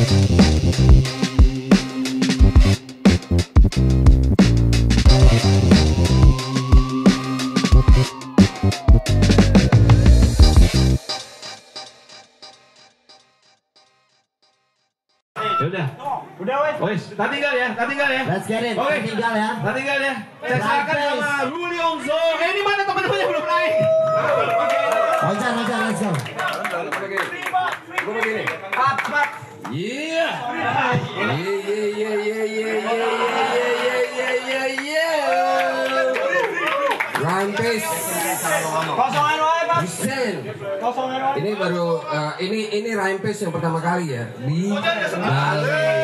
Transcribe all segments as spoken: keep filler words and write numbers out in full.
Udah. Udah wes. Wes, tak tinggal ya, tak tinggal ya. Let's get it. Oke. Tak tinggal ya. Tak tinggal ya. Saya silakan sama Ruli Onzo. Eh, ini mana teman-temannya belum naik? Loncat, loncat, let's go. Gue begini. Pat, pat. Iya. Iya, iya, iya, iya, iya, iya, iya, iya, iya, iya. Rampes. Kosongan wae, Pak. Desain. Kosongan wae. Ini baru uh, ini ini Rampes yang pertama kali ya di Bali.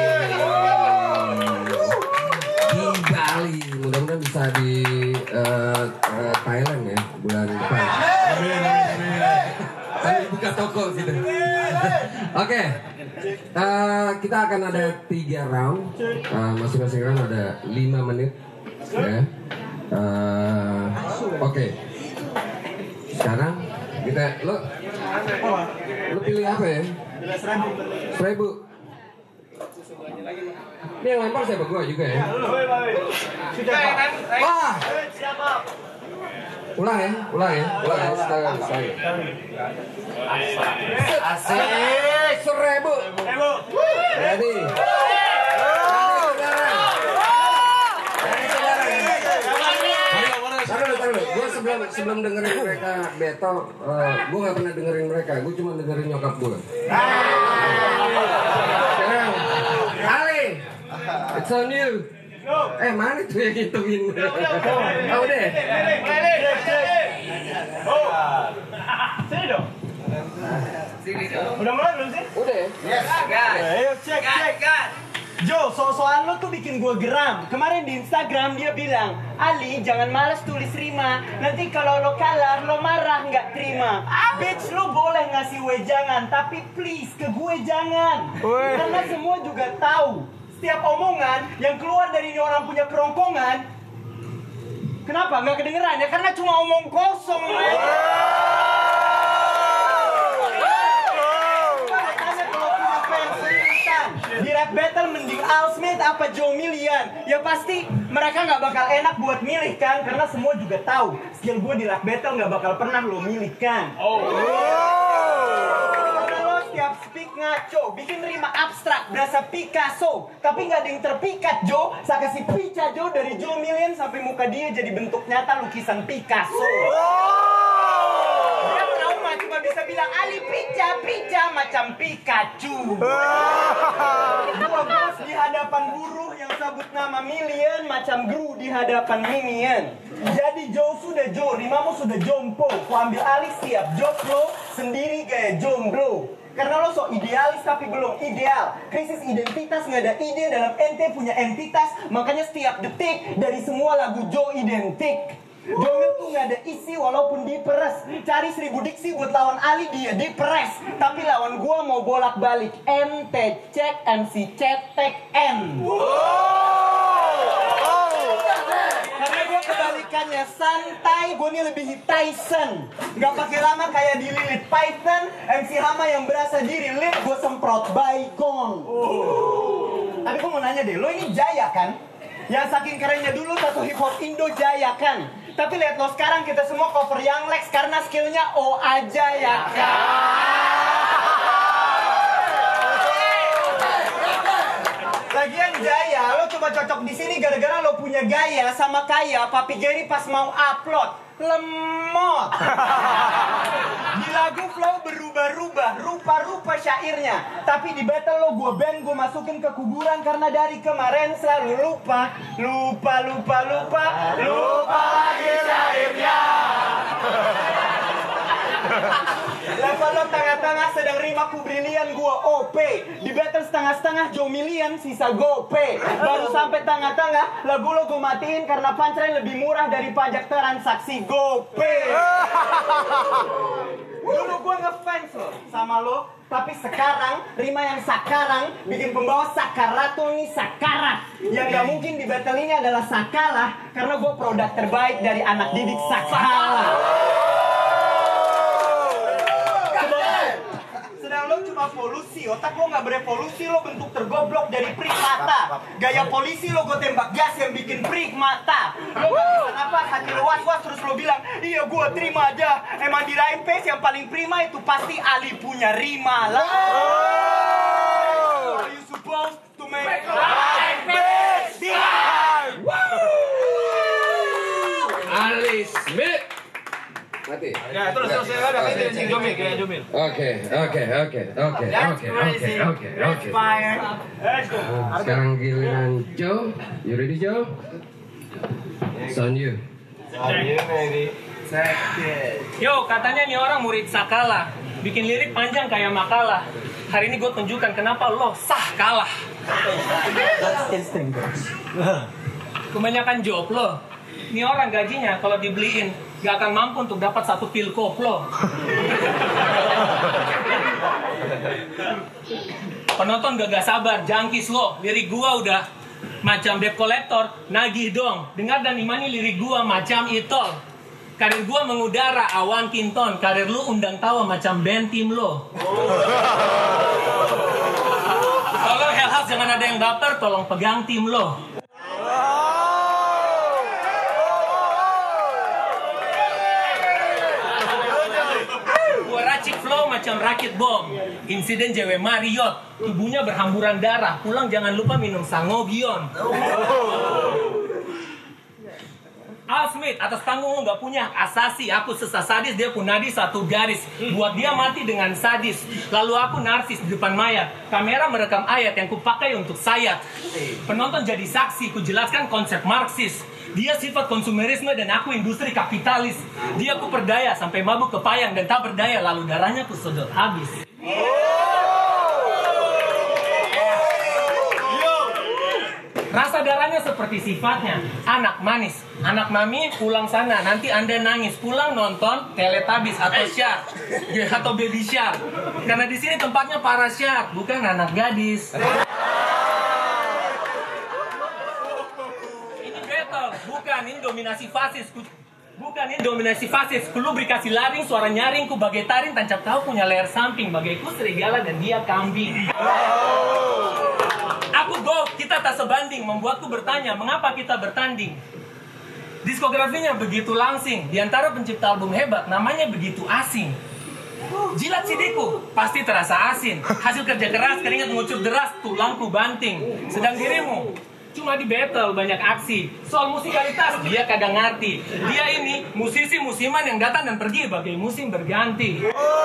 Di Bali. Mudah-mudahan bisa di uh, uh, Thailand ya bulan depan. Amin, amin. Saya buka toko gitu. Oke. Uh, kita akan ada tiga round. Uh, masing-masing round ada lima menit. Ya. Uh, Oke. Okay. Sekarang kita lo lo pilih apa ya? Seribu. Ini yang lempar siapa? Gua juga ya. Wah. Ulang ya, ulang ya, ulang ya. Setengah, setengah. Asik. Seribu. Ready. Gue sebelum sebelum dengerin mereka battle, uh, gue gak pernah dengerin mereka, gue cuma dengerin nyokap gue. Sekarang, Ali, it's on you. Eh mana tuh yang ngitungin? Oh udah. Sini dong. Udah mulai belum sih? Udah. Yes. Ayo cek cek. Jo, so-soan lo tuh bikin gue geram. Kemarin di Instagram dia bilang, Ali jangan malas tulis rima. Nanti kalau lo kalah, lo marah nggak terima. Bitch, lo boleh ngasih wejangan, tapi please ke gue jangan. Karena semua juga tahu setiap omongan yang keluar dari ini orang punya kerongkongan. Kenapa nggak kedengeran ya? Karena cuma omong kosong. Di rap battle mending Al Smith apa Joe Million? Ya pasti mereka nggak bakal enak buat milih kan, karena semua juga tahu skill gue di rap battle nggak bakal pernah lo milih kan. Oh. Karena lo setiap speak ngaco, bikin rima abstrak berasa Picasso, tapi nggak ada yang terpikat Jo. Saya kasih pica Jo dari Joe Million sampai muka dia jadi bentuk nyata lukisan Picasso. Dia trauma cuma bisa bilang Ali pica pica macam Pikachu. Gua bos di hadapan buruh yang sebut nama Million macam Gru di hadapan Minion. Jadi Joe sudah Joe, rimamu sudah jompo. Ku ambil alih setiap job lo sendiri kayak jomblo. Karena lo so idealis tapi belum ideal. Krisis identitas nggak ada ide dalam ente punya entitas. Makanya setiap detik dari semua lagu Joe identik. Jomil tuh nggak ada isi walaupun diperes. Cari seribu diksi buat lawan Ali dia diperes. Tapi lawan gua mau bolak balik M T cek M C cetek N. Karena gua kebalikannya santai, gua nih lebih Tyson. Nggak pakai lama kayak dililit Python. M C Hama yang berasa diri lit, gua semprot baygon. Tapi gua mau nanya deh, lo ini Jaya kan? Yang saking kerennya dulu satu hip hop Indo Jaya kan? Tapi lihat lo sekarang kita semua cover yang Lex karena skillnya O aja ya kan? Lagian Jaya, lo cuma cocok di sini gara-gara lo punya gaya sama kaya. Papi Gary pas mau upload lemot. Di lagu flow berubah-ubah, rupa-rupa syairnya. Tapi di battle lo gue band, gue masukin ke kuburan karena dari kemarin selalu lupa, lupa, lupa, lupa, lupa lagi syairnya. Level lo tengah-tengah sedang rimaku brilian, gue O P. Di battle setengah-setengah Joe Million sisa gope. Baru sampai tengah-tengah lagu lo gue matiin karena punchline lebih murah dari pajak transaksi gope. Dulu gue ngefans lo sama lo, tapi sekarang rima yang sakarang bikin pembawa sakaratul nih sakarat. Yang gak mungkin di battle ini adalah sakalah karena gue produk terbaik dari anak didik Sakala. Sedang lo cuma gua polusi. Otak lo nggak berevolusi, lo bentuk tergoblok dari primata. Gaya polisi lo gue tembak gas yang bikin primata. Lo gak bisa napas, hati lo was-was terus lo bilang, iya gua terima aja. Emang di Rhyme Pace yang paling prima itu pasti Ali punya rima lah. Are you supposed to make Rhyme Pace big time? Ali Smith. Mati. Ya, terus terus ya udah kayak Jomil, Jomil, kayak Jomil. Oke, oke, oke, oke, oke, oke, oke, oke. Fire. Sekarang giliran Joe. You ready, Joe? It's on you. Yo, katanya nih orang murid Sakala, bikin lirik panjang kayak makalah. Hari ini gue tunjukkan kenapa lo sah kalah. Kebanyakan job lo. Ini orang gajinya kalau dibeliin gak akan mampu untuk dapat satu pil koplo. Penonton gak, gak sabar, jangkis lo. Lirik gua udah macam debt collector, nagih dong. Dengar dan imani lirik gua macam itol. Karir gua mengudara, awan kinton. Karir lu undang tawa macam band tim lo. Tolong Hellhouse jangan ada yang baper, tolong pegang tim lo. Flow macam rakit bom. Insiden J W Marriott, tubuhnya berhamburan darah. Pulang jangan lupa minum Sangogion. Al Smith, atas panggung lo gak punya asasi. Aku sesat sadis, dia pun nadi satu garis. Buat dia mati dengan sadis. Lalu aku narsis di depan mayat. Kamera merekam ayat yang kupakai untuk sayat. Penonton jadi saksi, ku jelaskan konsep Marxis. Dia sifat konsumerisme dan aku industri kapitalis. Dia ku perdaya sampai mabuk kepayang dan tak berdaya. Lalu darahnya ku sedot habis. Rasa darahnya seperti sifatnya. Anak manis, anak mami pulang sana. Nanti anda nangis pulang nonton Teletubbies atau Shark atau Baby Shark. Karena di sini tempatnya para Shark, bukan anak gadis. Bukan, ini dominasi fasis. Bukan, ini dominasi fasis. Ku lubrikasi laring, suara nyaring, ku bagai taring, tancap tahu punya leher samping. Bagaiku serigala dan dia kambing. Aku go, kita tak sebanding. Membuatku bertanya, mengapa kita bertanding? Diskografinya begitu langsing. Di antara pencipta album hebat, namanya begitu asing. Jilat sidiku, pasti terasa asin. Hasil kerja keras, keringat mengucur deras, tulangku banting. Sedang dirimu cuma di battle banyak aksi. Soal musikalitas dia kadang ngerti. Dia ini musisi musiman yang datang dan pergi bagai musim berganti.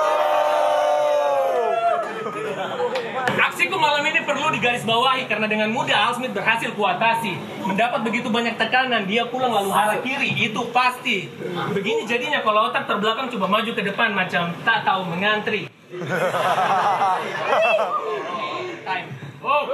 Aksiku malam ini perlu digarisbawahi karena dengan mudah Al Smith berhasil kuatasi. Mendapat begitu banyak tekanan, dia pulang lalu hara kiri, itu pasti. Begini jadinya kalau otak terbelakang coba maju ke depan macam tak tahu mengantri. Time. Oh.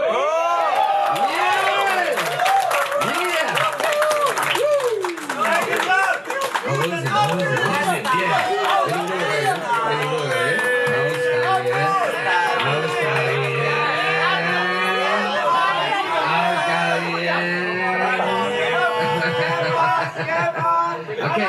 Oke.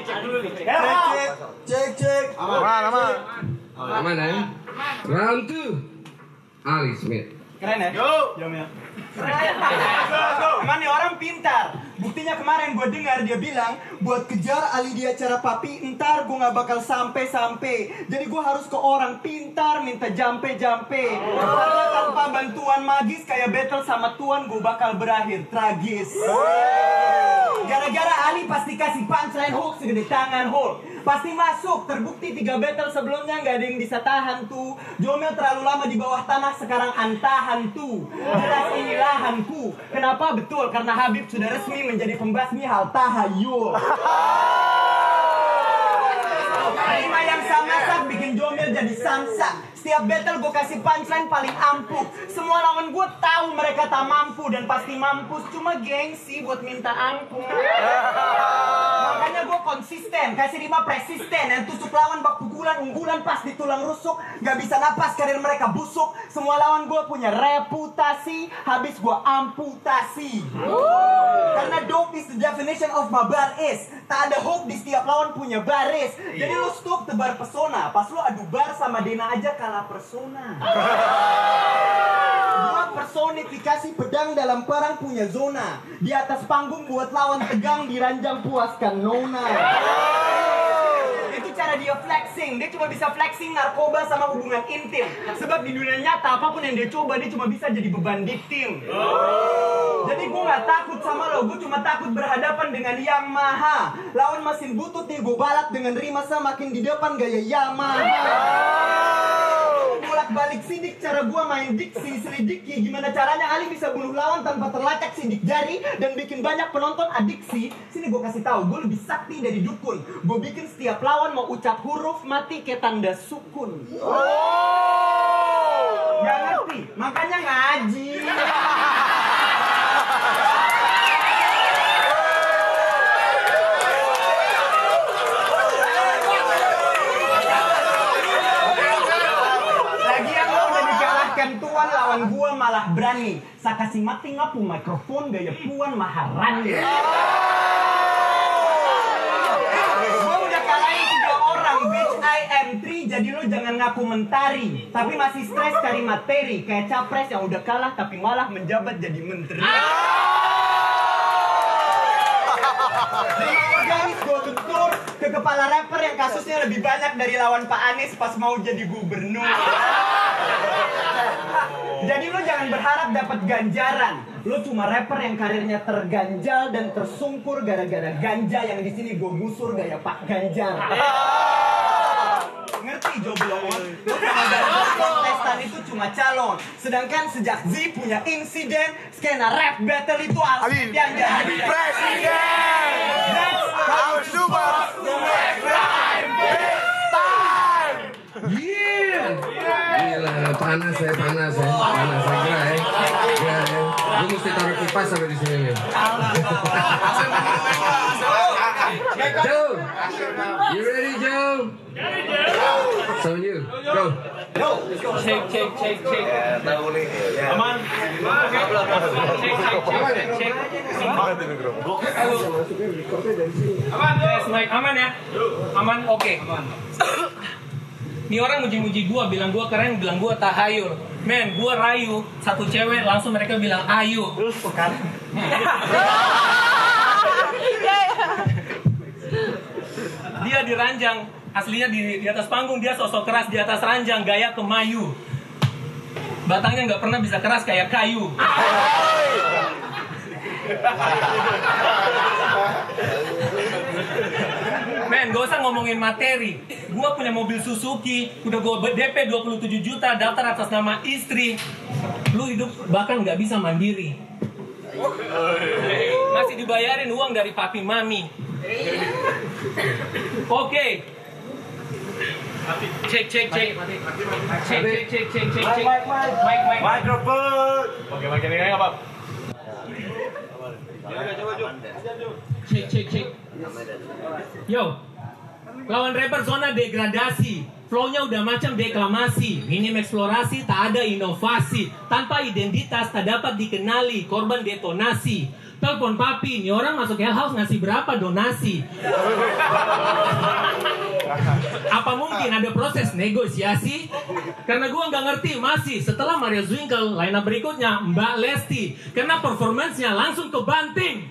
Cek cek. Aman, aman. Aman ya? Round two. Ali Smith. Keren ya? Yo. Jom ya. Emang nih orang pintar. Buktinya kemarin gue dengar dia bilang, buat kejar Ali di acara papi, ntar gue gak bakal sampai-sampai. Jadi gue harus ke orang pintar minta jampe-jampe. Karena tanpa bantuan magis kayak battle sama Tuan, gue bakal berakhir tragis. Gara-gara Ali pasti kasih punchline hook segede tangan Hulk. Pasti masuk, terbukti tiga battle sebelumnya gak ada yang bisa tahan tuh. Jomel terlalu lama di bawah tanah, sekarang antahan tuh. Jelas ini lahanku. Kenapa? Betul, karena Habib sudah resmi menjadi pembasmi hal tahayul. Lima yang sama sak bikin Jomel jadi samsak. Setiap battle gue kasih punchline paling ampuh. Semua lawan gue tahu mereka tak mampu dan pasti mampus. Cuma gengsi buat minta ampun. Makanya gue konsisten, kasih lima persisten yang tusuk lawan bak pukulan unggulan pas di tulang rusuk, gak bisa napas karir mereka busuk. Semua lawan gue punya reputasi, habis gue amputasi. Karena dope is the definition of mabar is. Tak ada hope di setiap lawan punya baris. Jadi lu stop tebar pesona, pas lu adu bar sama Dena aja kalah persona. Gua personifikasi pedang dalam perang punya zona. Di atas panggung buat lawan tegang, di ranjang puaskan nona. Itu cara dia flexing. Dia cuma bisa flexing narkoba sama hubungan intim. Sebab di dunia nyata apapun yang dia coba, dia cuma bisa jadi beban di tim. Jadi gue gak takut sama lo, gue cuma takut berhadapan dengan Yang Maha. Lawan mesin butut nih, gue balap dengan rima semakin di depan gaya Yamaha. Bolak balik sidik cara gue main diksi, selidiki gimana caranya Ali bisa bunuh lawan tanpa terlacak sidik jari dan bikin banyak penonton adiksi. Sini gue kasih tahu, gue lebih sakti dari dukun. Gue bikin setiap lawan mau ucap huruf mati kayak tanda sukun. Gak ngerti, makanya ngaji. Tuan lawan gua malah berani. Saya kasih mati ngapu mikrofon gaya Puan Maharani. Gua udah kalahin tiga orang, bitch I am three. Jadi lo jangan ngaku mentari, tapi masih stres cari materi. Kayak capres yang udah kalah tapi malah menjabat jadi menteri. Organis gue bentur ke kepala rapper yang kasusnya lebih banyak dari lawan Pak Anies pas mau jadi gubernur. Jadi lo jangan berharap dapat ganjaran. Lo cuma rapper yang karirnya terganjal dan tersungkur gara-gara ganja yang di sini gue gusur gaya Pak Ganjar. Ngerti joblon? Lo sama gara-gara kontestan itu cuma calon. Sedangkan sejak Z punya insiden, skena rap battle itu asli yang jadi presiden. That's how super to make rhyme big time. Yeah. Gila, panas ya, panas ya, panas saya kira ya. Ya, ya. Gue mesti taruh kipas sampai di sini nih. Joe, you ready, Joe? So you, go. Cek, cek, cek, cek. Aman. Cek, cek, cek. Aman, tes mic. Aman ya? Aman, oke. Nih orang muji-muji gua, bilang gua keren, bilang gua tahayul. Men, gua rayu satu cewek, langsung mereka bilang ayu. Dia di ranjang, aslinya di, di atas panggung dia sosok keras, di atas ranjang gaya kemayu. Batangnya nggak pernah bisa keras kayak kayu. Men, gak usah ngomongin materi. Gua punya mobil Suzuki, udah gua D P dua puluh tujuh juta, daftar atas nama istri. Lu hidup bahkan gak bisa mandiri. Masih dibayarin uang dari papi mami. Oke. Cek, cek, cek. Cek, cek, cek, cek, cek, cek. Mic, mic. Mikrofon. Oke, bagian ini apa? Cek, cek, cek. Yo, lawan rapper zona degradasi. Flow-nya udah macam deklamasi. Minim eksplorasi, tak ada inovasi. Tanpa identitas, tak dapat dikenali. Korban detonasi. Telepon papi, nih orang masuk Hell House ngasih berapa donasi? Apa mungkin ada proses negosiasi? Karena gua nggak ngerti masih. Setelah Mario Zwinkel, line up berikutnya Mbak Lesti. Karena performance-nya langsung kebanting.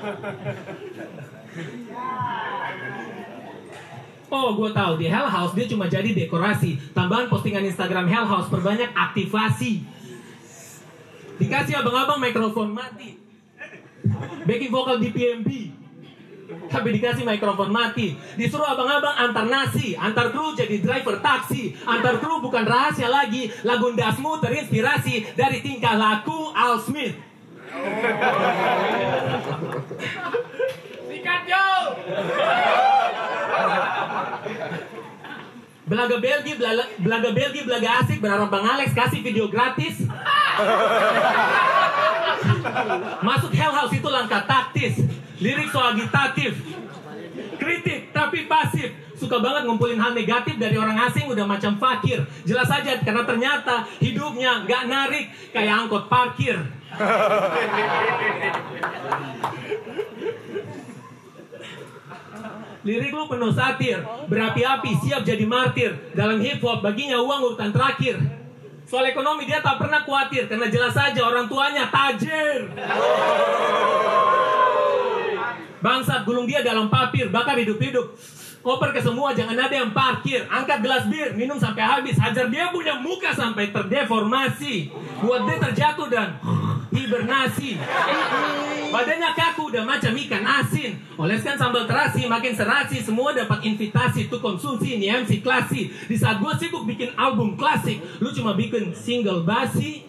Oh, gue tahu di Hell House dia cuma jadi dekorasi. Tambahan postingan Instagram Hell House, perbanyak aktivasi. Dikasih abang-abang mikrofon mati. Backing vokal di P M B. Tapi dikasih mikrofon mati. Disuruh abang-abang antar nasi. Antar kru jadi driver taksi. Antar kru bukan rahasia lagi. Lagu Dasmu terinspirasi dari tingkah laku Al Smith. Sikat Joe. Belaga Belgi, belaga, belaga Belgi, belaga asik. Berharap Bang Alex kasih video gratis. Masuk Hell House itu langkah taktis. Lirik so agitatif. suka banget ngumpulin hal negatif dari orang asing udah macam fakir. Jelas saja karena ternyata hidupnya nggak narik kayak angkot parkir. Lirik lu penuh satir, berapi-api, siap jadi martir. Dalam hip hop baginya uang urutan terakhir. Soal ekonomi dia tak pernah khawatir karena jelas saja orang tuanya tajir. Bangsat, gulung dia dalam papir, bakar hidup-hidup. Koper ke semua, jangan ada yang parkir. Angkat gelas bir, minum sampai habis. Hajar dia punya muka sampai terdeformasi. Buat dia terjatuh dan hibernasi. Badannya kaku udah macam ikan asin. Oleskan sambal terasi, makin serasi. Semua dapat invitasi tuh konsumsi. Ini M C klasi. Di saat gue sibuk bikin album klasik, lu cuma bikin single basi.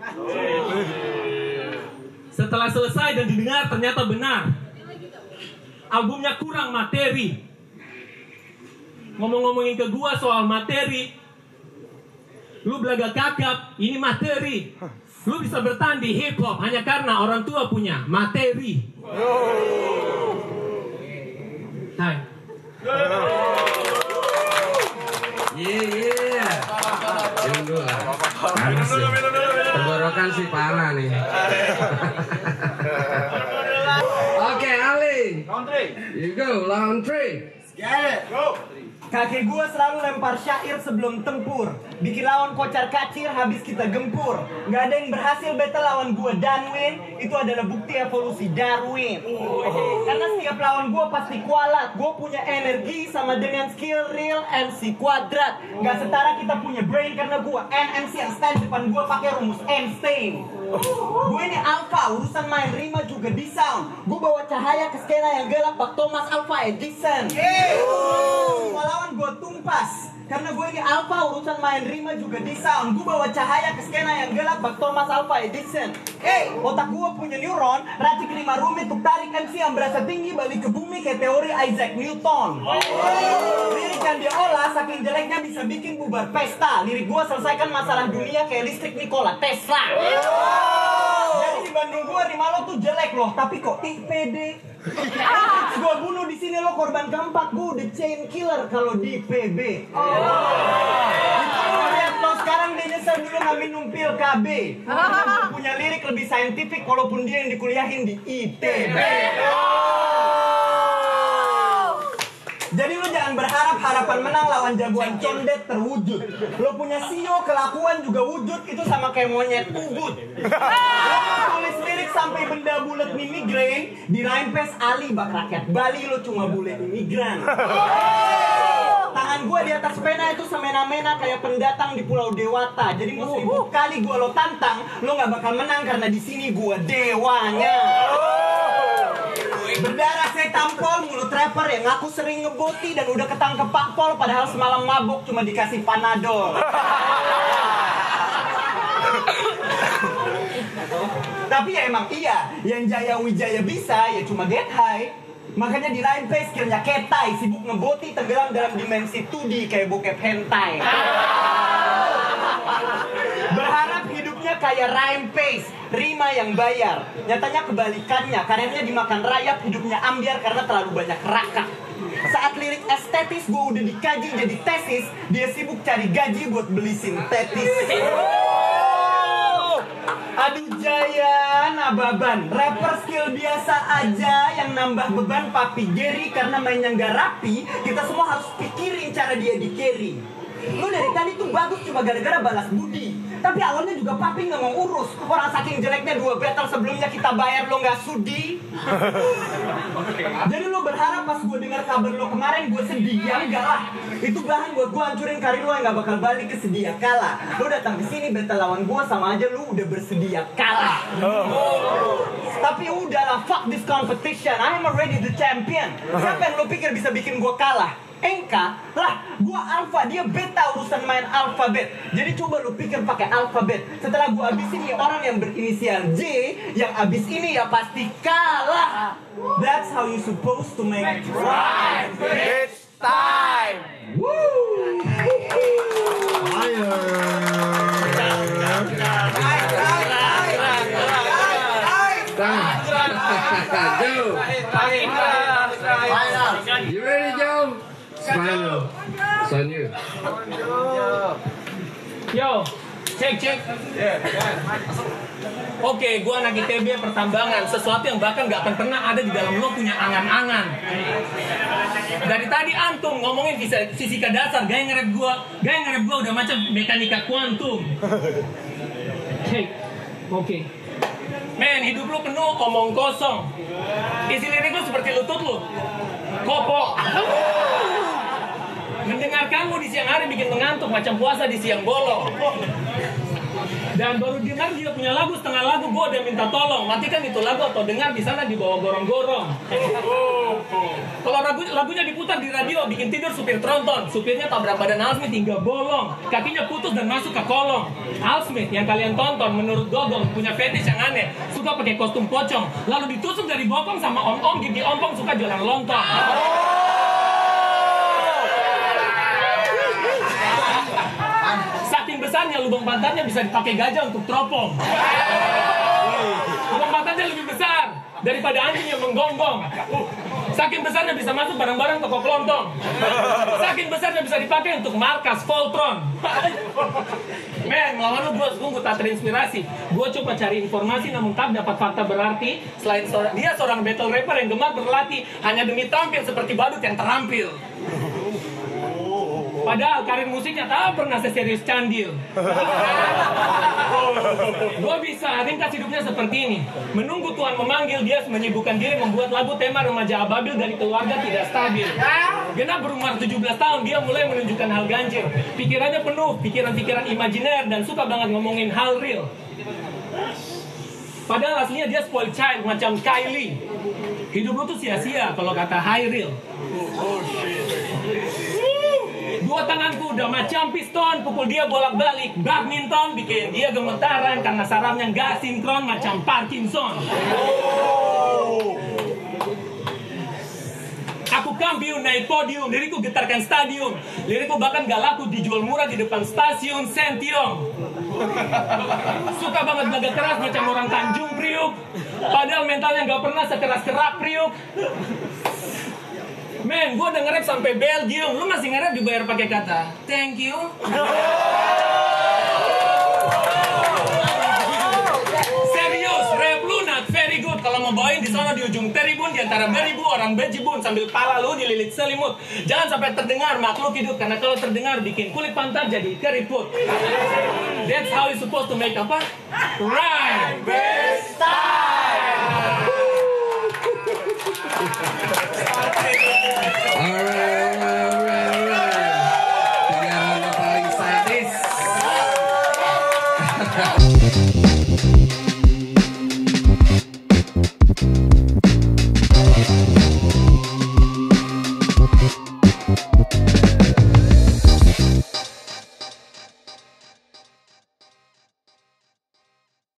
Setelah selesai dan didengar ternyata benar, albumnya kurang materi. Ngomong-ngomongin ke gua soal materi, lu belaga kakap, ini materi. Lu bisa bertahan di hip hop hanya karena orang tua punya materi. Hai. Iya, iya. Minum dulu lah. Panas sih. Tenggorokan sih parah nih. Oke, Ali. Round three. You go, round three. Get it. Go. Kakek gua selalu lempar syair sebelum tempur. Bikin lawan kocar kacir habis kita gempur. Gak ada yang berhasil battle lawan gua dan win. Itu adalah bukti evolusi Darwin. Karena setiap lawan gua pasti kualat. Gua punya energi sama dengan skill real M C kuadrat. Gak setara kita punya brain karena gua N M C yang stand depan gua pakai rumus Einstein. Gue ini alpha, urusan main rima juga di sound. Gue bawa cahaya ke skena yang gelap bak Thomas Alva Edison. Semua lawan gue tumpas karena gue ini alpha, urusan main rima juga di sound. Gue bawa cahaya ke skena yang gelap bak Thomas Alva Edison. Hey, otak gue punya neuron, racik rima rumit untuk tarik M C yang berasa tinggi balik ke bumi kayak teori Isaac Newton. Lirik yang dia olah saking jeleknya bisa bikin bubar pesta. Lirik gue selesaikan masalah dunia kayak listrik Nikola Tesla. Jadi di Bandung gue rima lo tuh jelek loh, tapi kok I P D. Gue bunuh di sini lo korban keempat, gue udah chain killer kalau di P B. Itu lo lihat lo sekarang dia nyesel dulu nggak minum pil K B. Punya lirik lebih saintifik walaupun dia yang dikuliahin di I T B. Jadi lo jangan berharap harapan menang lawan jagoan condet terwujud. Lo punya sio kelakuan juga wujud, itu sama kayak monyet ubud. Lo tulis lirik sampai benda bulat mimigrain, di rhyme pass Ali bak rakyat Bali lo cuma bule imigran. Tangan gue di atas pena itu semena-mena kayak pendatang di Pulau Dewata. Jadi mau seribu kali gue lo tantang, lo nggak bakal menang karena di sini gue dewanya. Berdarah saya tampol, mulut rapper yang ngaku sering ngeboti dan udah ketangkep Pak Pol padahal semalam mabuk cuma dikasih panadol. Tapi ya emang iya, yang Jaya Wijaya bisa ya cuma get high. Makanya di line face skillnya ketai, sibuk ngeboti tenggelam dalam dimensi two D kayak bokep hentai. Berharap hidupnya kayak rhyme pace, rima yang bayar. Nyatanya kebalikannya, karirnya dimakan rayap, hidupnya ambiar karena terlalu banyak rakak. Saat lirik estetis gue udah dikaji jadi tesis, dia sibuk cari gaji buat beli sintetis. Aduh Jaya Nababan, rapper skill biasa aja yang nambah beban Papi Geri karena mainnya nggak rapi. Kita semua harus pikirin cara dia di carry. Lu dari tadi tuh bagus cuma gara-gara balas budi. Tapi awalnya juga Papi nggak mau urus. Orang saking jeleknya dua battle sebelumnya kita bayar lo nggak sudi. Jadi lo berharap pas gue dengar kabar lo kemarin gue sedih. Ya enggak lah. Itu bahan buat gue hancurin karir lo yang nggak bakal balik ke sedia kalah. Lo datang ke sini battle lawan gue sama aja lo udah bersedia kalah. Tapi udahlah, fuck this competition. I'm already the champion. Siapa yang lo pikir bisa bikin gue kalah? Enka, lah, gua alpha, dia beta urusan main alfabet. Jadi coba lu pikir pakai alfabet. Setelah gua abisin ya orang yang berinisial J, yang abis ini ya pasti kalah. That's how you supposed to make it right. It's time. Woo! Ayo. Joe. You ready, Joe? final. It's on you. Yo, cek cek. Oke, gue anak I T B pertambangan. Sesuatu yang bahkan gak akan pernah ada di dalam lo punya angan-angan. Dari tadi antum ngomongin fisika, fisika dasar, gaya ngerep gue, gaya ngerep gue udah macam mekanika kuantum. Cek, oke. Men, hidup lu penuh omong kosong. Isi lirik lu seperti lutut lu. Kopok. Mendengarkanmu di siang hari bikin mengantuk macam puasa di siang bolong. Dan baru dengar dia punya lagu setengah lagu, gue udah minta tolong matikan itu lagu atau dengar di sana di bawah gorong-gorong. Kalau lagu, lagunya diputar di radio bikin tidur supir tronton. Supirnya tabrak badan Al Smith hingga bolong, kakinya putus dan masuk ke kolong. Al Smith yang kalian tonton menurut Gogong punya fetish yang aneh, suka pakai kostum pocong, lalu ditusuk dari bokong sama om-om gigi ompong suka jualan lontong. Saking besarnya lubang pantatnya bisa dipakai gajah untuk teropong. Lubang pantatnya lebih besar daripada anjing yang menggonggong. Saking besarnya bisa masuk barang-barang toko kelontong. Saking besarnya bisa dipakai untuk markas Voltron. Men, melawan lu gue sungguh tak terinspirasi. Gue coba cari informasi namun tak dapat fakta berarti. Selain seorang, dia seorang battle rapper yang gemar berlatih hanya demi tampil seperti badut yang terampil. Padahal karir musiknya tak pernah seserius Candil. Gue bisa ringkas hidupnya seperti ini. Menunggu Tuhan memanggil, dia menyibukkan diri membuat lagu tema remaja ababil dari keluarga tidak stabil. Genap berumur tujuh belas tahun, dia mulai menunjukkan hal ganjil. Pikirannya penuh, pikiran-pikiran imajiner dan suka banget ngomongin hal real. Padahal aslinya dia spoiled child macam Kylie. Hidup lu tuh sia-sia kalau kata high real. Dua tanganku udah macam piston, pukul dia bolak-balik. Badminton bikin dia gemetaran karena sarafnya nggak sinkron macam Parkinson. Aku kampiun naik podium, lirikku getarkan stadium. Lirikku bahkan gak laku dijual murah di depan stasiun Sentiong. Suka banget belaga keras macam orang Tanjung Priuk. Padahal mentalnya gak pernah sekeras Kerak Priuk. Men, gue udah nge-rap sampai Belgium. Lu masih nge-rap dibayar pakai kata thank you. Serius, rap lu not very good. Kalau mau bawain di sana di ujung Teribun di antara beribu orang bejibun sambil pala lu dililit selimut. Jangan sampai terdengar makhluk hidup karena kalau terdengar bikin kulit pantat jadi keriput. That's how you supposed to make apa? Rhyme best time. Alright, alright.